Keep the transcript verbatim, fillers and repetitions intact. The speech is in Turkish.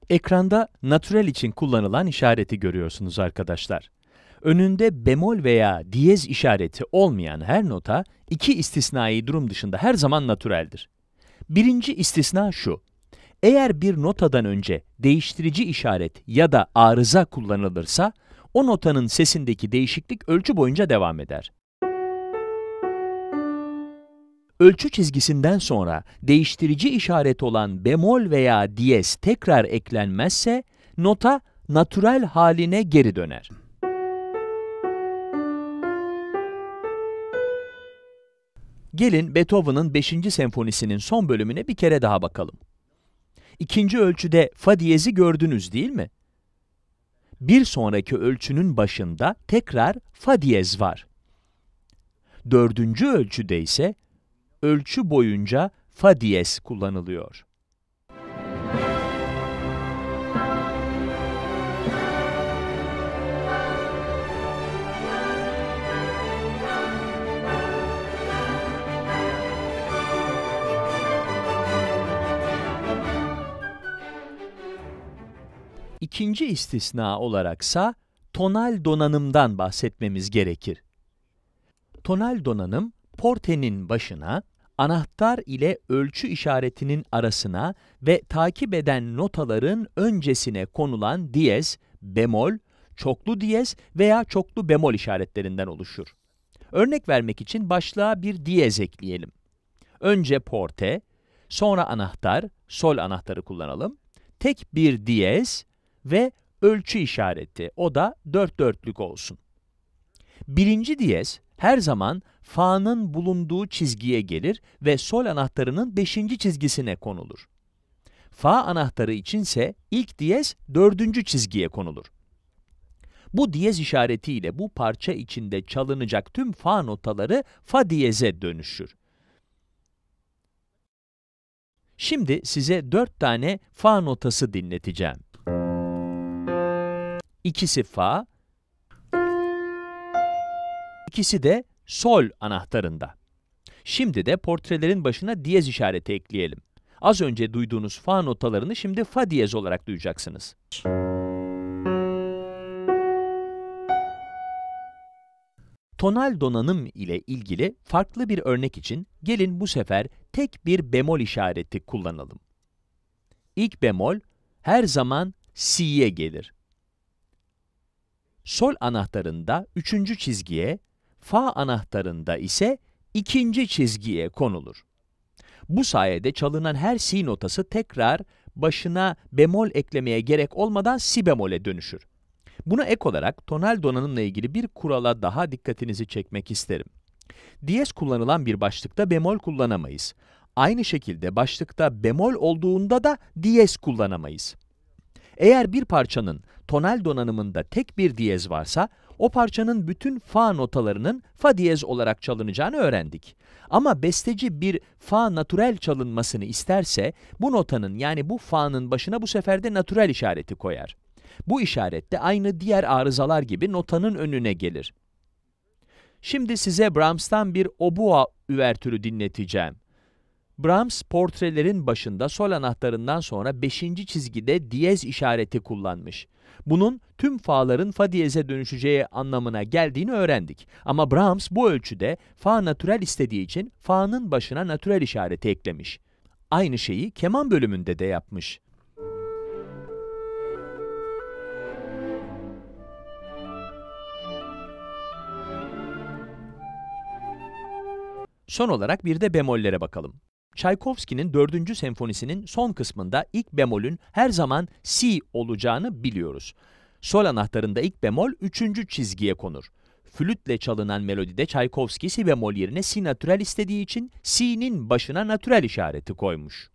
Ekranda natürel için kullanılan işareti görüyorsunuz arkadaşlar. Önünde bemol veya diyez işareti olmayan her nota, iki istisnai durum dışında her zaman natüreldir. Birinci istisna şu: eğer bir notadan önce değiştirici işaret ya da arıza kullanılırsa, o notanın sesindeki değişiklik ölçü boyunca devam eder. Ölçü çizgisinden sonra değiştirici işaret olan bemol veya diyez tekrar eklenmezse, nota natürel haline geri döner. Gelin Beethoven'ın beşinci senfonisinin son bölümüne bir kere daha bakalım. İkinci ölçüde fa diyezi gördünüz değil mi? Bir sonraki ölçünün başında tekrar fa diyez var. Dördüncü ölçüde ise ölçü boyunca fa diyez kullanılıyor. İkinci istisna olaraksa tonal donanımdan bahsetmemiz gerekir. Tonal donanım, portenin başına, anahtar ile ölçü işaretinin arasına ve takip eden notaların öncesine konulan diyez, bemol, çoklu diyez veya çoklu bemol işaretlerinden oluşur. Örnek vermek için başlığa bir diyez ekleyelim. Önce porte, sonra anahtar, sol anahtarı kullanalım, tek bir diyez ve ölçü işareti, o da dört dörtlük olsun. Birinci diyez her zaman fa'nın bulunduğu çizgiye gelir ve sol anahtarının beşinci çizgisine konulur. Fa anahtarı içinse ilk diyez dördüncü çizgiye konulur. Bu diyez işaretiyle bu parça içinde çalınacak tüm fa notaları fa diyeze dönüşür. Şimdi size dört tane fa notası dinleteceğim. İkisi fa, ikisi de sol anahtarında. Şimdi de portrelerin başına diyez işareti ekleyelim. Az önce duyduğunuz fa notalarını şimdi fa diyez olarak duyacaksınız. Tonal donanım ile ilgili farklı bir örnek için gelin bu sefer tek bir bemol işareti kullanalım. İlk bemol her zaman si'ye gelir. Sol anahtarında üçüncü çizgiye, fa anahtarında ise ikinci çizgiye konulur. Bu sayede çalınan her si notası tekrar başına bemol eklemeye gerek olmadan si bemole dönüşür. Buna ek olarak tonal donanımla ilgili bir kurala daha dikkatinizi çekmek isterim. Diyez kullanılan bir başlıkta bemol kullanamayız. Aynı şekilde başlıkta bemol olduğunda da diyez kullanamayız. Eğer bir parçanın tonal donanımında tek bir diyez varsa, o parçanın bütün fa notalarının fa diyez olarak çalınacağını öğrendik. Ama besteci bir fa natürel çalınmasını isterse, bu notanın yani bu fa'nın başına bu sefer de natürel işareti koyar. Bu işaret de aynı diğer arızalar gibi notanın önüne gelir. Şimdi size Brahms'tan bir obua üvertürü dinleteceğim. Brahms, portrelerin başında sol anahtarından sonra beşinci çizgide diyez işareti kullanmış. Bunun tüm fa'ların fa diyeze dönüşeceği anlamına geldiğini öğrendik. Ama Brahms bu ölçüde fa natürel istediği için fa'nın başına natürel işareti eklemiş. Aynı şeyi keman bölümünde de yapmış. Son olarak bir de bemollere bakalım. Çaykovski'nin dördüncü senfonisinin son kısmında ilk bemolün her zaman si olacağını biliyoruz. Sol anahtarında ilk bemol üçüncü çizgiye konur. Flütle çalınan melodide Çaykovski si bemol yerine si natürel istediği için si'nin başına natürel işareti koymuş.